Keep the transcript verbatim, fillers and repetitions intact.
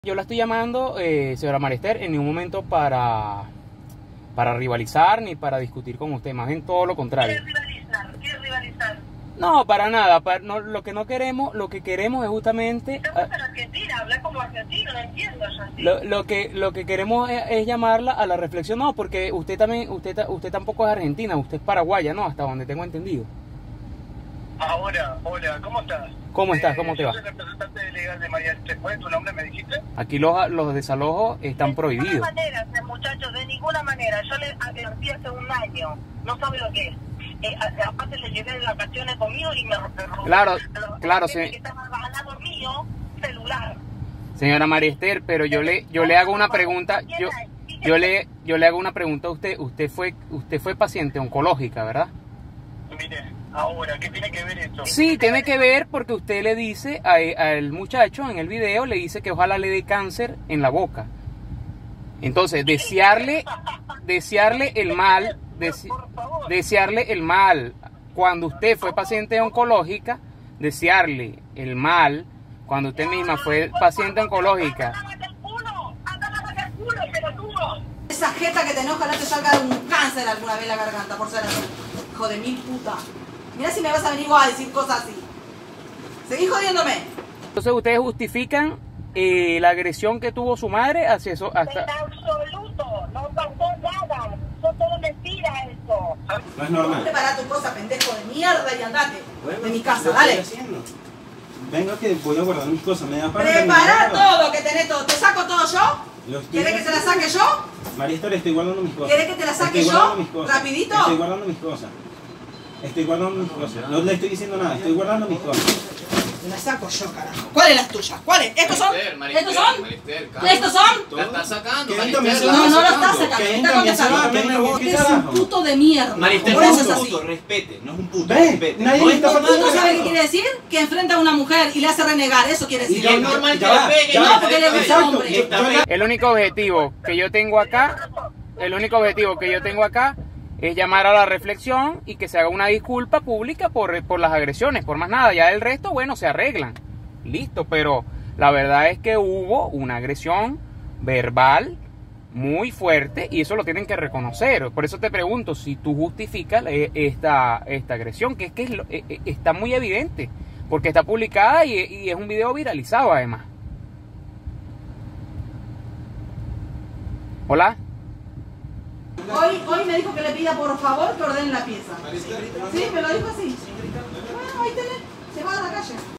Yo la estoy llamando, eh, señora Mariester, en ningún momento para, para rivalizar ni para discutir con usted, más bien todo lo contrario. ¿Quiere rivalizar? ¿Quiere rivalizar? No, para nada, para, no, lo que no queremos, lo que queremos es justamente... Estamos en Argentina, habla como argentino, no entiendo yo así. Lo, lo que lo que queremos es, es llamarla a la reflexión, no, porque usted también, usted usted tampoco es argentina, usted es paraguaya, ¿no? Hasta donde tengo entendido. Ahora, hola, ¿cómo estás? ¿Cómo estás? ¿Cómo eh, te va? Yo soy representante legal de María. ¿Cuál es tu nombre, me dijiste? Aquí los, los desalojos están prohibidos. De ninguna manera, muchachos, de ninguna manera. Yo le advertí hace un año, no sabe lo que es. Eh, aparte le llevé de vacaciones conmigo y me robó. Claro, claro, sí. Que estaba ganando mío, celular. Señora Mariester, pero yo le yo le hago una pregunta, yo yo le yo le hago una pregunta a usted. Usted fue usted fue paciente oncológica, ¿verdad? Mire, ahora, ¿qué tiene que ver esto? Sí, tiene que ver porque usted le dice a- al muchacho en el video, le dice que ojalá le dé cáncer en la boca. Entonces, desearle desearle el mal, dese- desearle el mal cuando usted fue paciente oncológica, desearle el mal cuando usted misma fue paciente oncológica. Esa jeta que te enoja, no te salga un cáncer alguna vez en la garganta, por ser así. Hijo de mil puta. Mira si me vas a venir igual a decir cosas así. Seguí jodiéndome. Entonces, ustedes justifican eh, la agresión que tuvo su madre hacia eso, hasta... En absoluto, no pasó nada. Son todo mentiras eso. No es normal. Prepara tu cosa, pendejo de mierda, y andate Bueno, de mi casa, lo dale. estoy haciendo. Venga que voy a guardar mis cosas. Me da para Prepara terminar. todo, que tenés todo. ¿Te saco todo yo? Lo estoy ¿Querés que te la haciendo. saque yo? Maristor, estoy guardando mis cosas. ¿Querés que te la saque Estoy yo? guardando mis cosas. ¿Rapidito? Estoy guardando mis cosas. Estoy guardando mis cosas. No le estoy diciendo nada. Estoy guardando mis cosas. Te la saco yo, carajo. ¿Cuáles las tuyas? ¿Cuáles? ¿Estos son? ¿Estos son? ¿Estos son? La está sacando, ¿Qué Marister, también se la la No, está no lo sacando. estás sacando. Que Está entra mi contestando. salón, que entra mi- ¿qué Este es un carajo? puto de mierda. Marister, Por no es eso es un así. puto, respete, no es un puto, Ve, respete. nadie No le es está ¿Tú normal faltando no que sabes haga qué eso. quiere decir? Que enfrenta a una mujer y le hace renegar. Eso quiere decir. Y es normal que Ya le va, pegue. ya No, va. porque le gusta Exacto, hombre. yo- yo la- El único objetivo que yo tengo acá, el único objetivo que yo tengo acá es llamar a la reflexión y que se haga una disculpa pública por, por las agresiones, por más nada. Ya el resto, bueno, se arreglan. Listo, pero la verdad es que hubo una agresión verbal muy fuerte y eso lo tienen que reconocer. Por eso te pregunto si tú justificas eh, esta, esta agresión, que es que es lo- eh, eh, está muy evidente, porque está publicada y, y es un video viralizado además. Hola. Hoy, hoy me dijo que le pida por favor que ordenen la pieza. Sí, me lo dijo así. Bueno, ahí tenés. Se va a la calle.